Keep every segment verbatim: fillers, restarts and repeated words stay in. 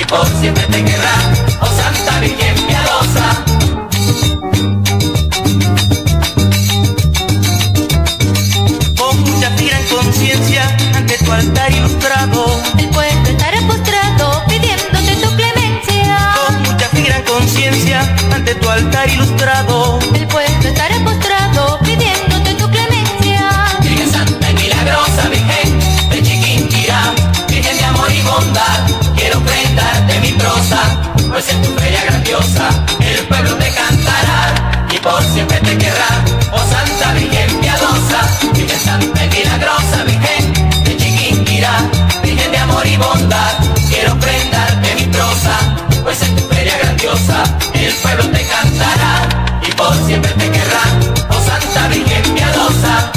por siempre te querrá, oh Santa Virgen piadosa. Con mucha gran conciencia ante tu altar ilustrado, el pueblo estará postrado pidiéndote tu clemencia. con mucha gran conciencia ante tu altar ilustrado, El pueblo estará postrado pidiéndote tu clemencia. Virgen Santa y milagrosa, Virgen de Chiquinquirá, Virgen de amor y bondad, quiero prendarte mi prosa, pues en tu feria grandiosa el pueblo te cantará y por siempre te querrá, oh Santa Virgen piadosa. Virgen Santa y milagrosa, Virgen de Chiquinquirá, Virgen de amor y bondad, quiero prendarte mi prosa, pues en tu feria grandiosa el pueblo te cantará y por siempre te querrá, oh Santa Virgen piadosa.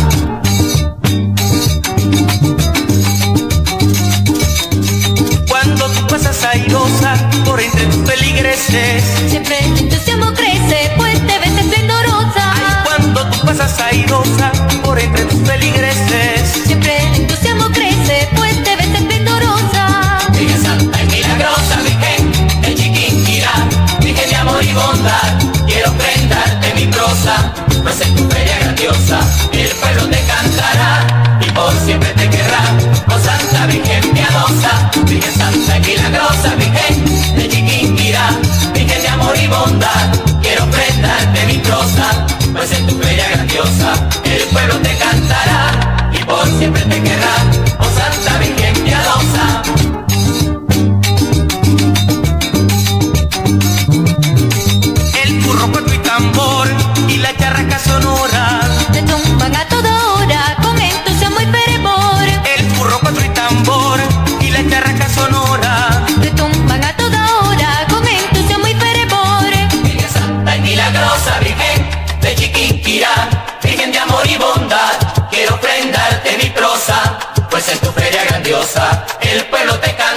cuando tú pasas airosa por entre tus feligreses, Siempre tu entusiasmo crece, pues te ves esplendorosa. cuando tú pasas airosa por entre tus feligreses, Siempre tu entusiasmo crece, pues te ves esplendorosa. Virgen Santa y milagrosa, Virgen de Chiquinquirá, Virgen de amor y bondad, quiero prendarte mi prosa, pues en tu feria grandiosa el pueblo te cantará y por siempre te querrá, oh Santa Virgen piadosa. Virgen Santa y milagrosa, Virgen de Chiquinquirá, Virgen de amor y bondad, quiero prendarte mi prosa, pues en tu feria grandiosa el pueblo te cantará y por siempre te querrá, oh Santa Virgen piadosa. el burro, cuatro y tambor y la charraca sonora, Te tumban a toda hora con entusiasmo y fervor. el burro, cuatro y tambor y la charraca sonora, Te tumban a toda hora con entusiasmo y fervor. Virgen Santa y milagrosa, Virgen de Chiquinquirá, Virgen de amor y bondad, quiero prendarte mi prosa, pues en tu feria grandiosa el pueblo te canta.